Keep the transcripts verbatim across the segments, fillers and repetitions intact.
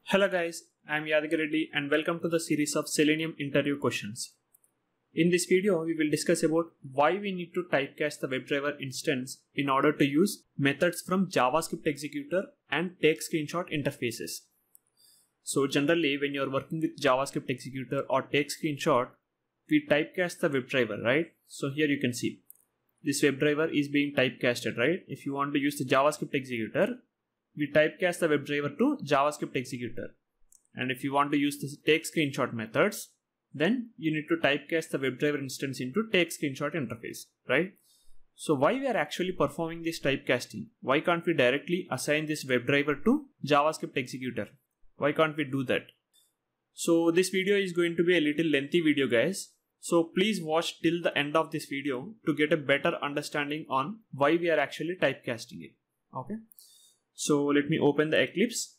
Hello guys, I am Yadagiri Reddy and welcome to the series of Selenium interview questions. In this video, we will discuss about why we need to typecast the WebDriver instance in order to use methods from JavascriptExecutor and TakeScreenshot interfaces. So generally, when you are working with JavascriptExecutor or TakeScreenshot, we typecast the WebDriver, right? So here you can see this WebDriver is being typecasted, right? If you want to use the JavascriptExecutor, we typecast the WebDriver to JavascriptExecutor. And if you want to use the TakeScreenshot methods, then you need to typecast the WebDriver instance into TakeScreenshot interface, right? So why we are actually performing this typecasting? Why can't we directly assign this WebDriver to JavascriptExecutor? Why can't we do that? So this video is going to be a little lengthy video, guys. So please watch till the end of this video to get a better understanding on why we are actually typecasting it. Okay. So let me open the Eclipse.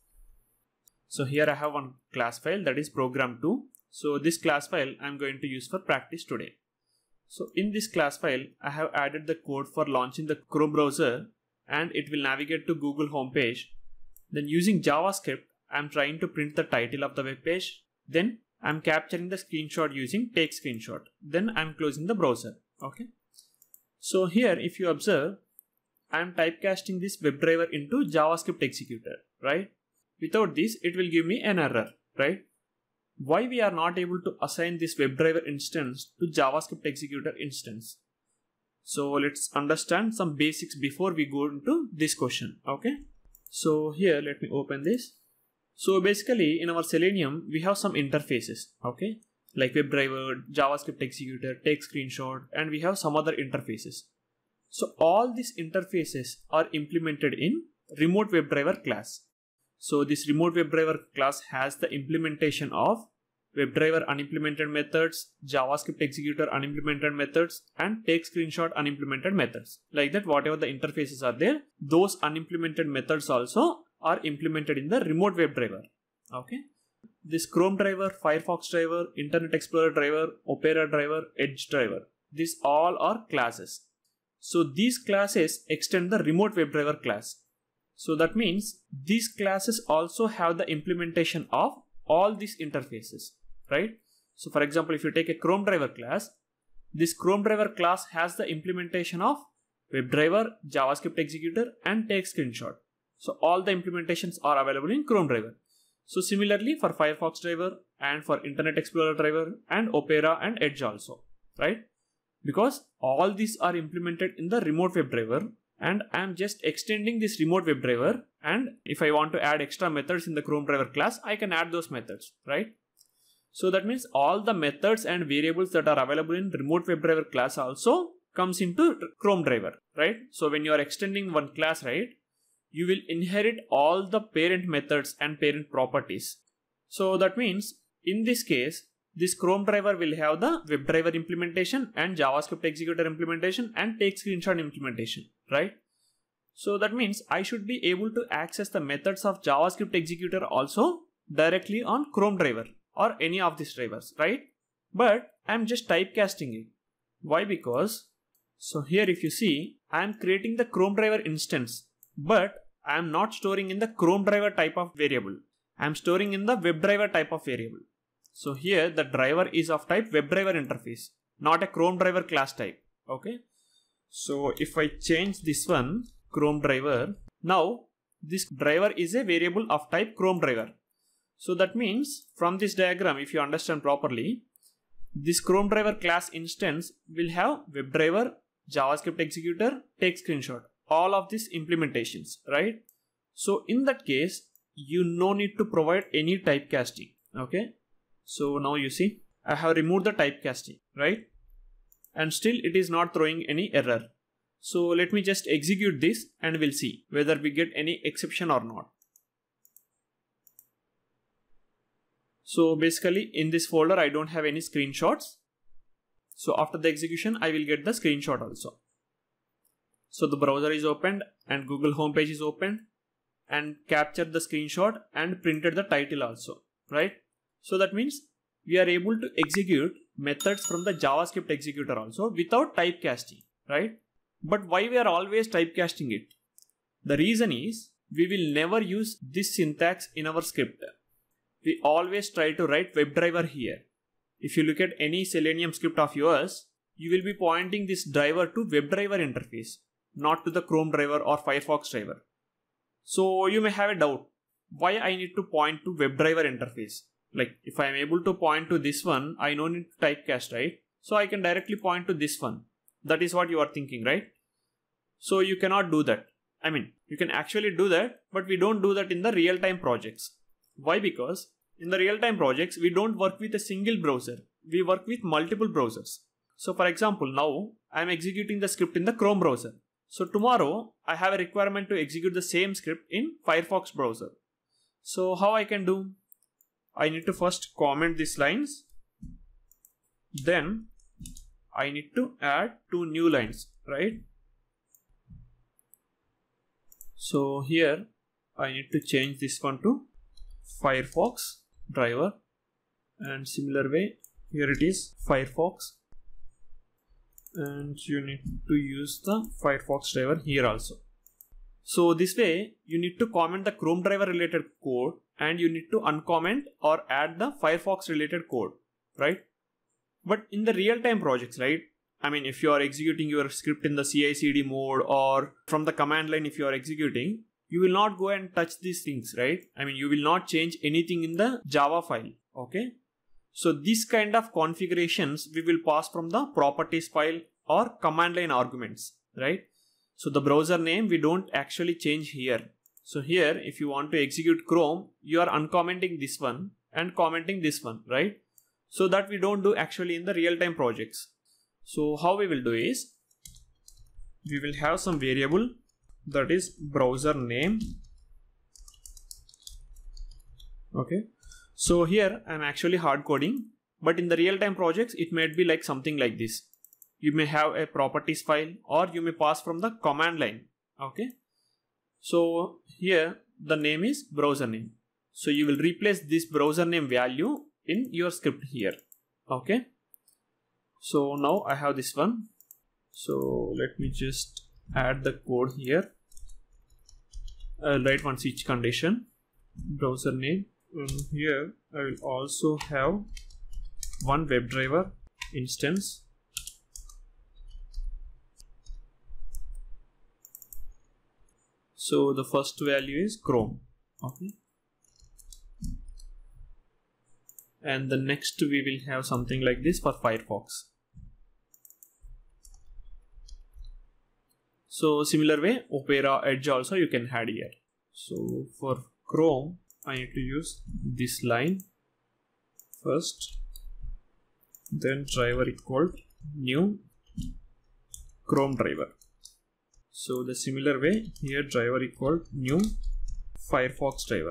So here I have one class file, that is program two. So this class file I'm going to use for practice today. So in this class file, I have added the code for launching the Chrome browser and it will navigate to Google homepage. Then using JavaScript, I'm trying to print the title of the web page. Then I'm capturing the screenshot using TakeScreenshot. Then I'm closing the browser. Okay. So here, if you observe, I'm typecasting this WebDriver into JavaScriptExecutor, right? Without this, it will give me an error, right? Why we are not able to assign this WebDriver instance to JavaScriptExecutor instance? So let's understand some basics before we go into this question, okay? So here, let me open this. So basically, in our Selenium, we have some interfaces, okay? Like WebDriver, JavaScriptExecutor, TakeScreenshot, and we have some other interfaces. So all these interfaces are implemented in remote WebDriver class. So this remote WebDriver class has the implementation of WebDriver unimplemented methods, JavaScriptExecutor unimplemented methods, and TakeScreenshot unimplemented methods. Like that, whatever the interfaces are there, those unimplemented methods also are implemented in the remote WebDriver. Okay. This ChromeDriver, Firefox driver, Internet Explorer driver, Opera driver, Edge driver, these all are classes. So these classes extend the remote WebDriver class. So that means these classes also have the implementation of all these interfaces, right? So for example, if you take a ChromeDriver class, this ChromeDriver class has the implementation of WebDriver, JavaScriptExecutor, and TakeScreenshot. So all the implementations are available in ChromeDriver. So similarly for Firefox driver and for Internet Explorer driver and Opera and Edge also, right? Because all these are implemented in the remote WebDriver and I am just extending this remote WebDriver, and if I want to add extra methods in the ChromeDriver class, I can add those methods, right? So that means all the methods and variables that are available in remote WebDriver class also comes into ChromeDriver, right? So when you are extending one class, right, you will inherit all the parent methods and parent properties. So that means in this case, this ChromeDriver will have the WebDriver implementation and JavaScriptExecutor implementation and TakeScreenshot implementation, right? So that means I should be able to access the methods of JavaScriptExecutor also directly on ChromeDriver or any of these drivers, right? But I'm just typecasting it. Why? Because, so here if you see, I'm creating the ChromeDriver instance, but I'm not storing in the ChromeDriver type of variable. I'm storing in the WebDriver type of variable. So here the driver is of type WebDriver interface, not a ChromeDriver class type. Okay. So if I change this one, ChromeDriver, now this driver is a variable of type ChromeDriver. So that means from this diagram, if you understand properly, this ChromeDriver class instance will have WebDriver, JavaScriptExecutor, TakeScreenshot, all of these implementations, right? So in that case, you no need to provide any typecasting. Okay. So now you see, I have removed the typecasting, right? And still it is not throwing any error. So let me just execute this and we'll see whether we get any exception or not. So basically in this folder, I don't have any screenshots. So after the execution, I will get the screenshot also. So the browser is opened and Google homepage is opened and captured the screenshot and printed the title also, right? So that means we are able to execute methods from the JavaScriptExecutor also without typecasting, right? But why we are always typecasting it? The reason is we will never use this syntax in our script. We always try to write WebDriver here. If you look at any Selenium script of yours, you will be pointing this driver to WebDriver interface, not to the ChromeDriver or Firefox driver. So you may have a doubt, why I need to point to WebDriver interface? Like if I am able to point to this one, I don't need to typecast, right? So I can directly point to this one. That is what you are thinking, right? So you cannot do that. I mean, you can actually do that, but we don't do that in the real-time projects. Why? Because in the real-time projects, we don't work with a single browser. We work with multiple browsers. So for example, now I am executing the script in the Chrome browser. So tomorrow I have a requirement to execute the same script in Firefox browser. So how I can do? I need to first comment these lines. Then I need to add two new lines, right? So here I need to change this one to Firefox driver, and similar way here it is Firefox, and you need to use the Firefox driver here also. So this way you need to comment the ChromeDriver related code and you need to uncomment or add the Firefox related code, right? But in the real-time projects, right? I mean, if you are executing your script in the C I C D mode or from the command line, if you are executing, you will not go and touch these things, right? I mean, you will not change anything in the Java file, okay? So this kind of configurations we will pass from the properties file or command line arguments, right? So the browser name we don't actually change here. So here, if you want to execute Chrome, you are uncommenting this one and commenting this one, right? So that we don't do actually in the real-time projects. So how we will do is, we will have some variable that is browser name. Okay. So here I am actually hard coding, but in the real-time projects, it might be like something like this. You may have a properties file or you may pass from the command line. Okay. So here the name is browser name. So you will replace this browser name value in your script here. Okay. So now I have this one. So let me just add the code here. I'll write once each condition. Browser name. And here I will also have one WebDriver instance. So the first value is Chrome. Okay. And the next we will have something like this for Firefox. So similar way, Opera, Edge also you can add here. So for Chrome, I need to use this line first, then driver equal new ChromeDriver. So the similar way here, driver equal new Firefox driver.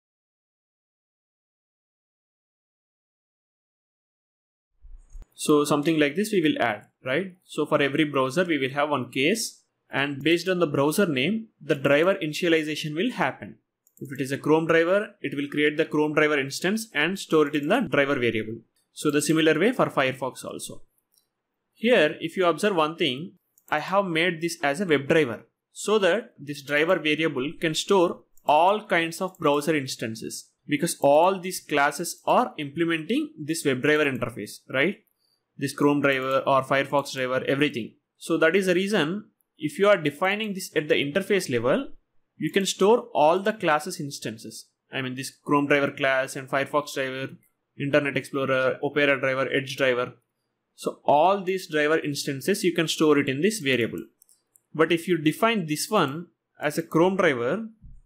So something like this we will add, right? So for every browser we will have one case, and based on the browser name, the driver initialization will happen. If it is a Chrome driver, it will create the ChromeDriver instance and store it in the driver variable. So the similar way for Firefox also. Here, if you observe one thing, I have made this as a WebDriver so that this driver variable can store all kinds of browser instances, because all these classes are implementing this WebDriver interface, right? This ChromeDriver or Firefox driver, everything. So that is the reason, if you are defining this at the interface level, you can store all the classes instances. I mean this ChromeDriver class and Firefox driver, Internet Explorer, Opera driver, Edge driver. So all these driver instances you can store it in this variable. But if you define this one as a Chrome driver,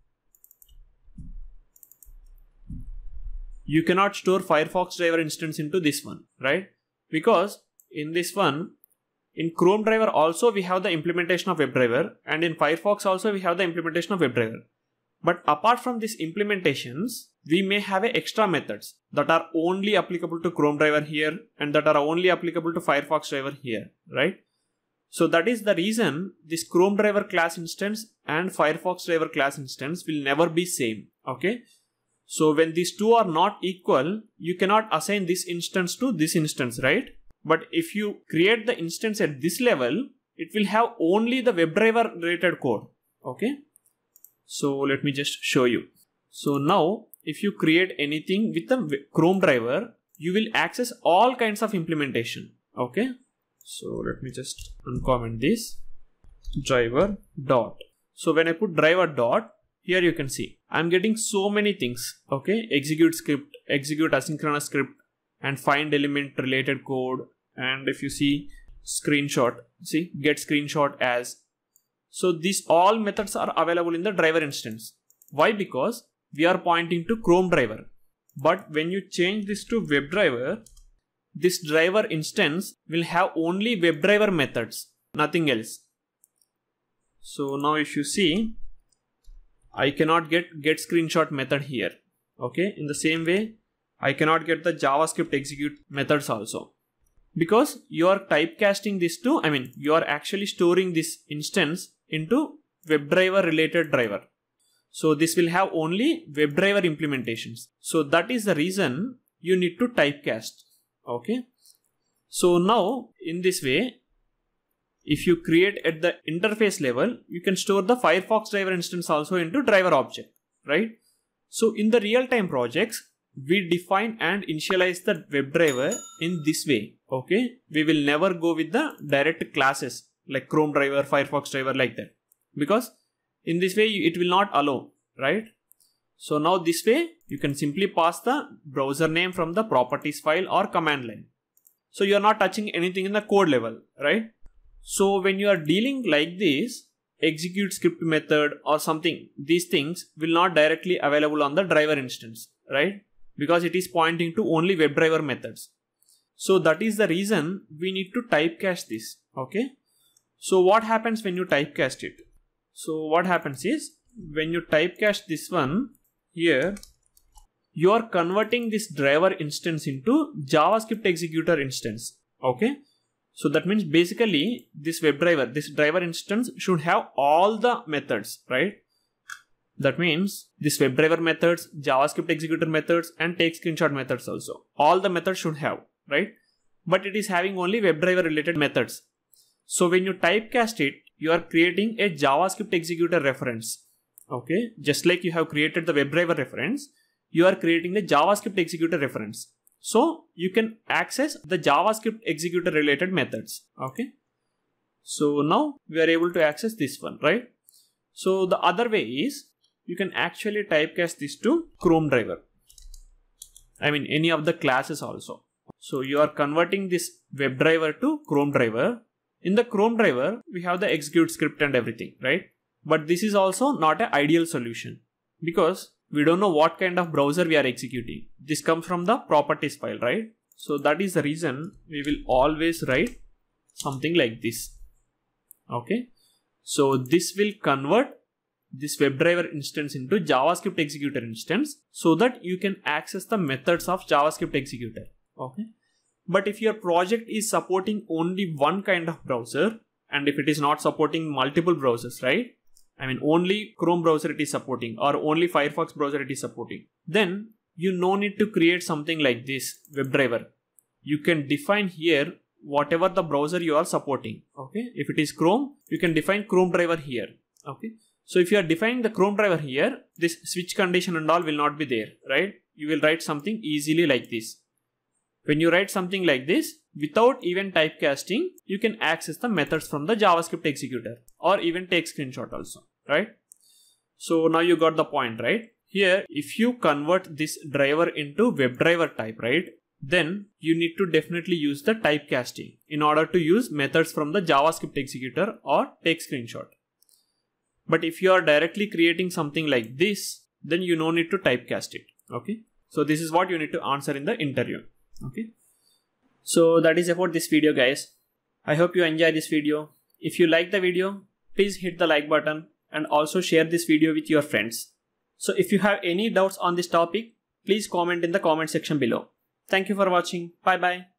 you cannot store Firefox driver instance into this one, right? Because in this one, in ChromeDriver also we have the implementation of WebDriver, and in Firefox also we have the implementation of WebDriver. But apart from these implementations, we may have extra methods that are only applicable to ChromeDriver here and that are only applicable to Firefox driver here, right? So that is the reason this ChromeDriver class instance and Firefox driver class instance will never be same, okay? So when these two are not equal, you cannot assign this instance to this instance, right? But if you create the instance at this level, it will have only the WebDriver related code, okay? So let me just show you. So now if you create anything with the ChromeDriver, you will access all kinds of implementation. Okay. So let me just uncomment this driver dot. So when I put driver dot, here you can see I'm getting so many things. Okay. Execute script, execute asynchronous script, and find element related code. And if you see screenshot, see get screenshot as. So these all methods are available in the driver instance. Why? Because we are pointing to ChromeDriver. But when you change this to WebDriver, this driver instance will have only WebDriver methods, nothing else. So now if you see, I cannot get get screenshot method here. Okay. In the same way, I cannot get the JavaScript execute methods also. Because you are typecasting this to, I mean, you are actually storing this instance into WebDriver related driver. So this will have only WebDriver implementations. So that is the reason you need to typecast. Okay. So now in this way, if you create at the interface level, you can store the Firefox driver instance also into driver object, right? So in the real-time projects, we define and initialize the WebDriver in this way. Okay. We will never go with the direct classes like ChromeDriver, Firefox driver like that. Because in this way, it will not allow, right? So now this way, you can simply pass the browser name from the properties file or command line. So you are not touching anything in the code level, right? So when you are dealing like this, execute script method or something, these things will not directly available on the driver instance, right? Because it is pointing to only WebDriver methods. So that is the reason we need to typecast this. Okay. So what happens when you typecast it? So what happens is when you typecast this one here, you are converting this driver instance into JavaScript executor instance. Okay. So that means basically this WebDriver, this driver instance should have all the methods, right? That means this WebDriver methods, JavaScript executor methods, and TakeScreenshot methods also. All the methods should have, right? But it is having only WebDriver related methods. So when you typecast it, you are creating a JavaScript executor reference. Okay. Just like you have created the WebDriver reference, you are creating the JavaScript executor reference. So you can access the JavaScript executor related methods. Okay. So now we are able to access this one, right? So the other way is you can actually typecast this to ChromeDriver. I mean any of the classes also. So you are converting this WebDriver to ChromeDriver. In the ChromeDriver, we have the execute script and everything, right? But this is also not an ideal solution because we don't know what kind of browser we are executing. This comes from the properties file, right? So that is the reason we will always write something like this. Okay. So this will convert this WebDriver instance into JavaScript executor instance so that you can access the methods of JavaScript executor. Okay. But if your project is supporting only one kind of browser and if it is not supporting multiple browsers, right? I mean only Chrome browser it is supporting or only Firefox browser it is supporting, then you no need to create something like this WebDriver. You can define here whatever the browser you are supporting. Okay. If it is Chrome, you can define ChromeDriver here. Okay. So if you are defining the ChromeDriver here, this switch condition and all will not be there, right? You will write something easily like this. When you write something like this, without even typecasting, you can access the methods from the JavaScript executor or even take screenshot also, right? So now you got the point, right? Here, if you convert this driver into WebDriver type, right? Then you need to definitely use the typecasting in order to use methods from the JavaScript executor or take screenshot. But if you are directly creating something like this, then you no need to typecast it. Okay. So this is what you need to answer in the interview. Okay. So that is about this video, guys. I hope you enjoy this video. If you like the video, please hit the like button and also share this video with your friends. So if you have any doubts on this topic, please comment in the comment section below. Thank you for watching. Bye bye.